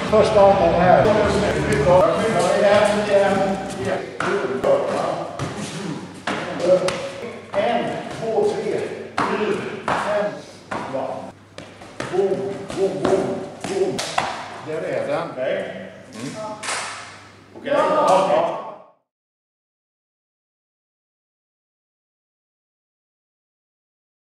Första omgången här. En, två, tre, fyra, fem, boom, boom, boom, boom. Där är den. Okej.